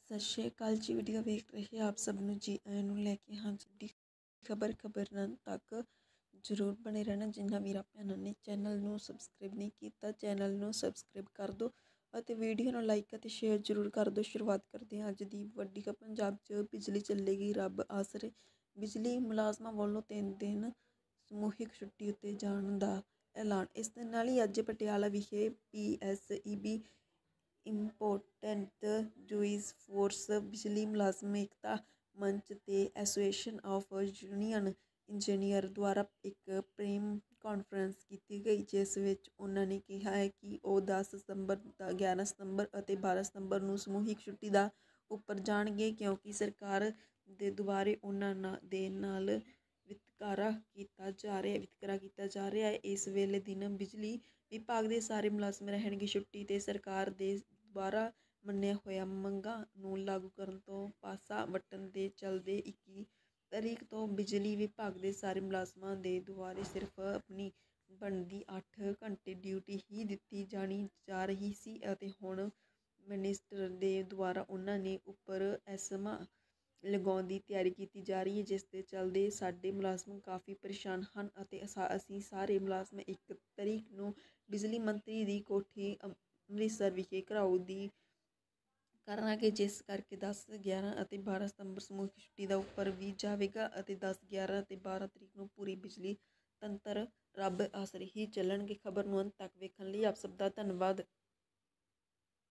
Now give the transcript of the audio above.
ਸਤਿ ਸ਼੍ਰੀ ਅਕਾਲ ਜੀ। ਵੀਡੀਓ ਵੇਖ ਰਹੇ ਆਪ ਸਭ ਨੂੰ ਜੀ ਆਇਆਂ ਨੂੰ ਲੈ ਕੇ ਹਾਂ ਜੀ ਖਬਰ ਤੱਕ ਜ਼ਰੂਰ ਬਣੇ ਰਹਿਣਾ। ਜਿਨ੍ਹਾਂ ਵੀਰਾਂ ਭੈਣਾਂ ਨੇ ਚੈਨਲ ਨੂੰ ਸਬਸਕ੍ਰਾਈਬ ਨਹੀਂ ਕੀਤਾ, ਚੈਨਲ ਨੂੰ ਸਬਸਕ੍ਰਾਈਬ ਕਰ ਦਿਓ ਅਤੇ ਵੀਡੀਓ ਨੂੰ ਲਾਈਕ ਅਤੇ ਸ਼ੇਅਰ ਜ਼ਰੂਰ ਕਰ ਦਿਓ। ਸ਼ੁਰੂਆਤ ਕਰਦੇ ਹਾਂ ਅੱਜ ਦੀ ਵੱਡੀ ਖਬਰ। ਪੰਜਾਬ 'ਚ ਬਿਜਲੀ ਚੱਲੇਗੀ ਰੱਬ ਆਸਰੇ। ਬਿਜਲੀ ਮੁਲਾਜ਼ਮਾਂ ਵੱਲੋਂ 3 ਦਿਨ ਸਮੂਹਿਕ ਛੁੱਟੀ ਉੱਤੇ ਜਾਣ ਦਾ ਐਲਾਨ। ਇਸ ਦੇ ਨਾਲ ਹੀ ਅੱਜ ਪਟਿਆਲਾ ਵਿਖੇ PSEB ਇੰਪੋਰਟੈਂਟ ਜੂਇਸ ਫੋਰਸ ਬਿਜਲੀ ਮੁਲਾਜ਼ਮ ਏਕਤਾ ਮੰਚ ਤੇ ਐਸੋਸੀਏਸ਼ਨ ਆਫ ਯੂਨੀਅਨ ਇੰਜੀਨੀਅਰ ਦੁਆਰਾ ਇੱਕ ਪ੍ਰੈਸ ਕਾਨਫਰੰਸ ਕੀਤੀ ਗਈ, ਜਿਸ ਵਿੱਚ ਉਹਨਾਂ ਨੇ ਕਿਹਾ ਹੈ ਕਿ ਉਹ 10 ਸਤੰਬਰ, 11 ਸਤੰਬਰ ਅਤੇ 12 ਸਤੰਬਰ ਨੂੰ ਸਮੂਹਿਕ ਛੁੱਟੀ ਦਾ ਉੱਪਰ ਜਾਣਗੇ, ਕਿਉਂਕਿ ਸਰਕਾਰ ਦੇ ਦੁਆਰੇ ਉਹਨਾਂ ਦੇ ਨਾਲ ਵਿਤਕਰਾ ਕੀਤਾ ਜਾ ਰਿਹਾ ਹੈ। ਇਸ ਵੇਲੇ ਦਿਨ ਬਿਜਲੀ ਵਿਭਾਗ ਦੇ ਸਾਰੇ ਮੁਲਾਜ਼ਮ ਰਹਿਣਗੇ ਛੁੱਟੀ ਤੇ। ਸਰਕਾਰ ਦੇ ਦੁਆਰਾ ਮੰਨੀਆਂ ਹੋਈਆਂ ਮੰਗਾਂ ਨੂੰ ਲਾਗੂ ਕਰਨ ਤੋਂ ਪਾਸਾ ਵੱਟਣ ਦੇ ਚੱਲਦੇ 21 ਤਰੀਕ ਤੋਂ ਬਿਜਲੀ ਵਿਭਾਗ ਦੇ ਸਾਰੇ ਮੁਲਾਜ਼ਮਾਂ ਦੇ ਦੁਆਰੇ ਸਿਰਫ ਆਪਣੀ ਬਣਦੀ 8 ਘੰਟੇ ਡਿਊਟੀ ਹੀ ਦਿੱਤੀ ਜਾਣੀ ਜਾ ਰਹੀ ਸੀ ਅਤੇ ਹੁਣ ਮਿਨਿਸਟਰ ਦੇ ਦੁਆਰਾ ਉਹਨਾਂ ਨੇ ਉੱਪਰ ਐਸਮਾ ਲਗਾਉਣ ਦੀ ਤਿਆਰੀ ਕੀਤੀ ਜਾ ਰਹੀ ਹੈ, ਜਿਸ ਦੇ ਚੱਲਦੇ ਸਾਡੇ ਮੁਲਾਜ਼ਮ ਕਾਫੀ ਪਰੇਸ਼ਾਨ ਹਨ ਅਤੇ ਅਸੀਂ ਸਾਰੇ ਮੁਲਾਜ਼ਮ 1 ਤਰੀਕ ਨੂੰ ਬਿਜਲੀ ਮੰਤਰੀ ਦੀ ਕੋਠੀ ਅੰਮ੍ਰਿਤਸਰ ਵਿਖੇ ਘਿਰਾਓ ਦੀ ਕਰਾਂਗੇ, ਜਿਸ ਕਰਕੇ 10, 11 ਅਤੇ 12 ਸਤੰਬਰ ਸਮੂਹਿਕ ਛੁੱਟੀ ਦਾ ਉੱਪਰ ਵੀ ਜਾਵੇਗਾ ਅਤੇ 10, 11 ਅਤੇ 12 ਤਰੀਕ ਨੂੰ ਪੂਰੀ ਬਿਜਲੀ ਤੰਤਰ ਰੱਬ ਆਸਰੇ ਹੀ ਚੱਲਣਗੇ। ਖਬਰ ਨੂੰ ਅੰਤ ਤੱਕ ਵੇਖਣ ਲਈ ਆਪ ਸਭ ਦਾ ਧੰਨਵਾਦ।